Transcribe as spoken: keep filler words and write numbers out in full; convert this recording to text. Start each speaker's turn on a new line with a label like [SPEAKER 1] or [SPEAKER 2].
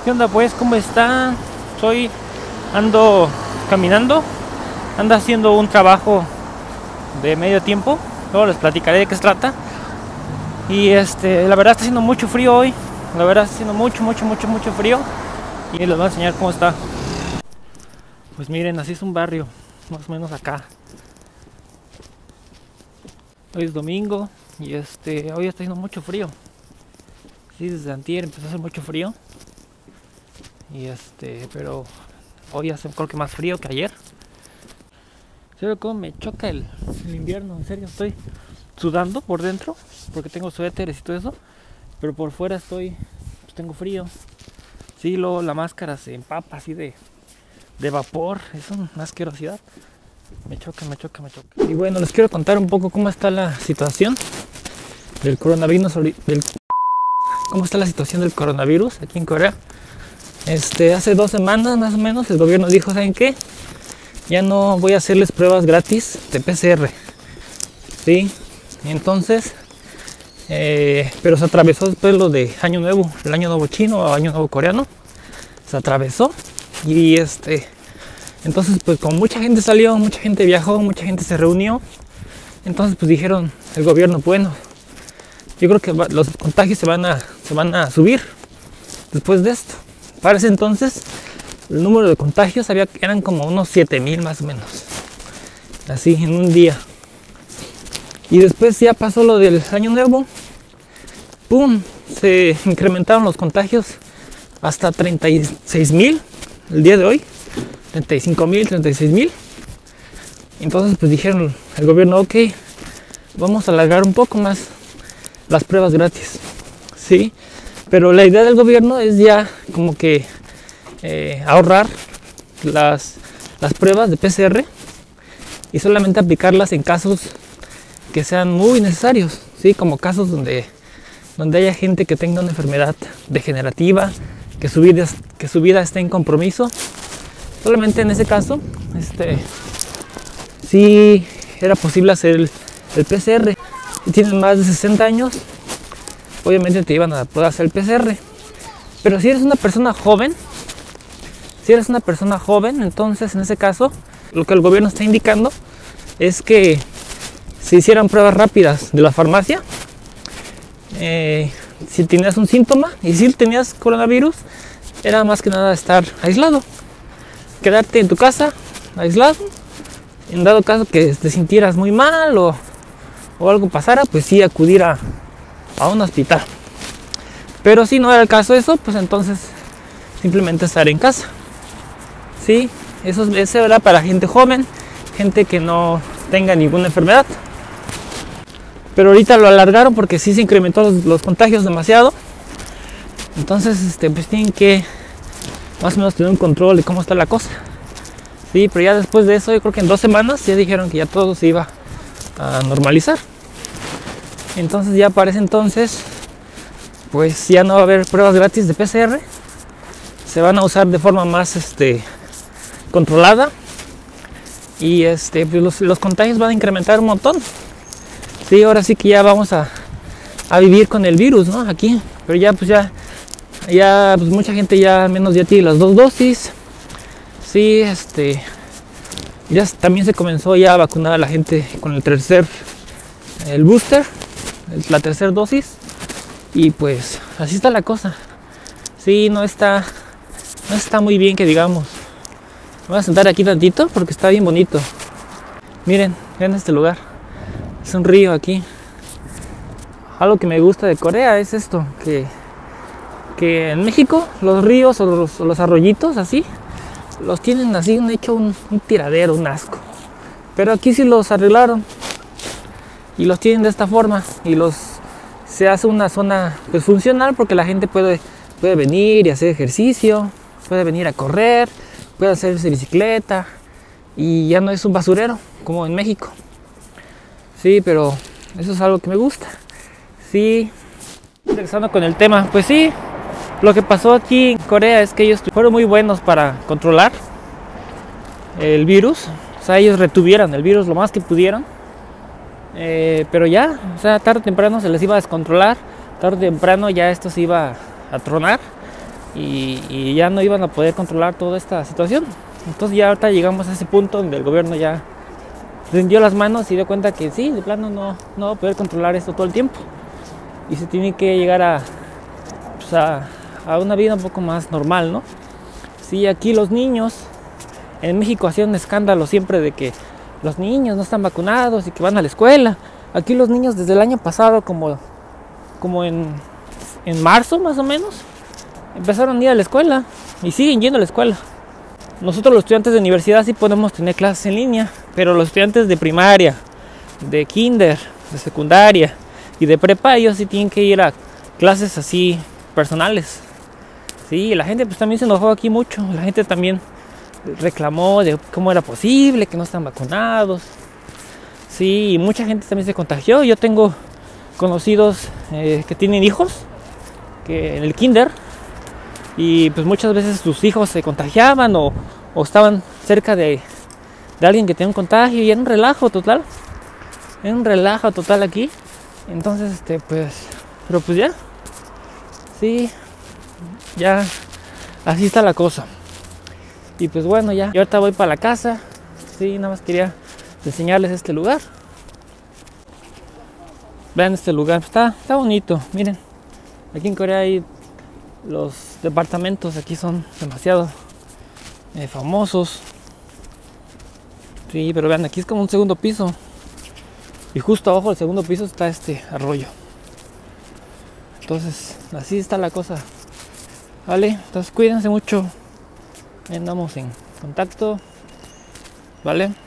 [SPEAKER 1] ¿Qué onda pues? ¿Cómo están? Soy, ando caminando, ando haciendo un trabajo de medio tiempo. Luego les platicaré de qué se trata. Y este, la verdad está haciendo mucho frío hoy. La verdad está haciendo mucho, mucho, mucho, mucho frío. Y les voy a enseñar cómo está. Pues miren, así es un barrio, más o menos acá. Hoy es domingo y este, hoy está haciendo mucho frío. Sí, desde antier empezó a hacer mucho frío. Y este, pero hoy hace creo que más frío que ayer. ¿Sabes cómo me choca el, el invierno? En serio, estoy sudando por dentro porque tengo suéteres y todo eso, pero por fuera estoy, pues tengo frío. Sí, luego la máscara se empapa así de, de vapor, es una asquerosidad. Me choca, me choca, me choca. Y bueno, les quiero contar un poco cómo está la situación del coronavirus, del, cómo está la situación del coronavirus aquí en Corea. Este, hace dos semanas más o menos el gobierno dijo, ¿saben qué? Ya no voy a hacerles pruebas gratis de P C R. Sí, entonces, eh, pero se atravesó después lo de Año Nuevo, el Año Nuevo chino o Año Nuevo coreano. Se atravesó y este, entonces pues como mucha gente salió, mucha gente viajó, mucha gente se reunió, entonces pues dijeron el gobierno, bueno, yo creo que va, los contagios se van a, se van a subir después de esto. Para ese entonces el número de contagios había, eran como unos siete mil más o menos, así en un día. Y después ya pasó lo del Año Nuevo, ¡pum! Se incrementaron los contagios hasta treinta y seis mil el día de hoy, treinta y cinco mil, treinta y seis mil. Entonces pues dijeron el gobierno, ok, vamos a alargar un poco más las pruebas gratis, ¿sí? Pero la idea del gobierno es ya como que eh, ahorrar las, las pruebas de P C R y solamente aplicarlas en casos que sean muy necesarios, ¿sí? Como casos donde, donde haya gente que tenga una enfermedad degenerativa, que su vida, que su vida esté en compromiso. Solamente en ese caso, este, sí era posible hacer el, el P C R. Si tienes más de sesenta años, obviamente te iban a poder hacer el P C R. Pero si eres una persona joven, si eres una persona joven, entonces en ese caso, lo que el gobierno está indicando es que se hicieran pruebas rápidas de la farmacia. Eh, si tenías un síntoma y si tenías coronavirus, era más que nada estar aislado, quedarte en tu casa aislado. En dado caso que te sintieras muy mal o, o algo pasara, pues sí acudir a, a un hospital. Pero si no era el caso eso, pues entonces simplemente estar en casa. Sí, eso, eso era para gente joven, gente que no tenga ninguna enfermedad. Pero ahorita lo alargaron porque sí se incrementó los, los contagios demasiado. Entonces este, pues tienen que más o menos tener un control de cómo está la cosa. Sí, pero ya después de eso, yo creo que en dos semanas ya dijeron que ya todo se iba a normalizar. Entonces ya para ese entonces, pues ya no va a haber pruebas gratis de P C R. Se van a usar de forma más este, controlada. Y este, pues los, los contagios van a incrementar un montón. Sí, ahora sí que ya vamos a, a vivir con el virus, ¿no? Aquí. Pero ya pues ya, ya pues mucha gente ya al menos ya tiene las dos dosis. Sí, este, ya también se comenzó ya a vacunar a la gente con el tercer, el booster, la tercera dosis. Y pues así está la cosa. Sí, no está, no está muy bien que digamos. Me voy a sentar aquí tantito porque está bien bonito. Miren, vean este lugar. Es un río aquí. Algo que me gusta de Corea es esto, que, que en México los ríos o los, o los arroyitos así, los tienen así, han hecho un, un tiradero, un asco. Pero aquí sí los arreglaron y los tienen de esta forma y los se hace una zona pues funcional porque la gente puede, puede venir y hacer ejercicio, puede venir a correr, puede hacerse bicicleta y ya no es un basurero como en México. Sí, pero eso es algo que me gusta. Sí, regresando con el tema, pues sí, lo que pasó aquí en Corea es que ellos fueron muy buenos para controlar el virus. O sea, ellos retuvieron el virus lo más que pudieron. Eh, pero ya, o sea, tarde o temprano se les iba a descontrolar. Tarde o temprano ya esto se iba a tronar. y, y ya no iban a poder controlar toda esta situación. Entonces ya ahorita llegamos a ese punto donde el gobierno ya rindió las manos y dio cuenta que sí, de plano no, no va a poder controlar esto todo el tiempo y se tiene que llegar a, pues a, a una vida un poco más normal, ¿no? Sí, aquí los niños, en México hacían un escándalo siempre de que los niños no están vacunados y que van a la escuela. Aquí los niños desde el año pasado, como, como en, en marzo más o menos, empezaron a ir a la escuela y siguen yendo a la escuela. Nosotros los estudiantes de universidad sí podemos tener clases en línea, pero los estudiantes de primaria, de kinder, de secundaria y de prepa, ellos sí tienen que ir a clases así personales. Sí, la gente pues también se enojó aquí mucho, la gente también reclamó de cómo era posible que no están vacunados. Sí, y mucha gente también se contagió. Yo tengo conocidos eh, que tienen hijos que en el kinder, y pues muchas veces sus hijos se contagiaban o, o estaban cerca de, de alguien que tenía un contagio, y era un relajo total, era un relajo total aquí. Entonces este pues, pero pues ya, sí, ya así está la cosa. Y pues bueno, ya, y ahorita voy para la casa. Sí, nada más quería enseñarles este lugar. Vean este lugar, está, está bonito, miren. Aquí en Corea hay los departamentos, aquí son demasiado eh, famosos. Sí, pero vean, aquí es como un segundo piso. Y justo abajo del segundo piso está este arroyo. Entonces, así está la cosa. Vale, entonces cuídense mucho. Andamos en contacto. Vale.